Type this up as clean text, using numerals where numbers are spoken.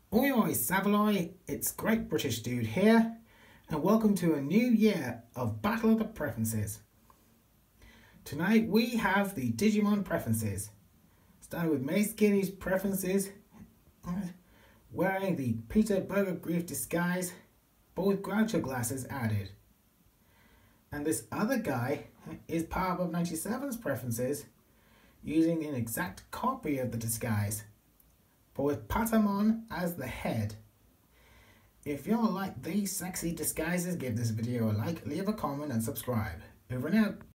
Oi oi Savaloi, it's Great British Dude here, and welcome to a new year of Battle of the Preferences. Tonight we have the Digimon preferences, starting with May Skitty's preferences, wearing the Peter Burger Grief disguise, but with Groucho glasses added. And this other guy is part of 97's preferences, using an exact copy of the disguise, but with Patamon as the head. If y'all like these sexy disguises, give this video a like, leave a comment and subscribe. Over and out.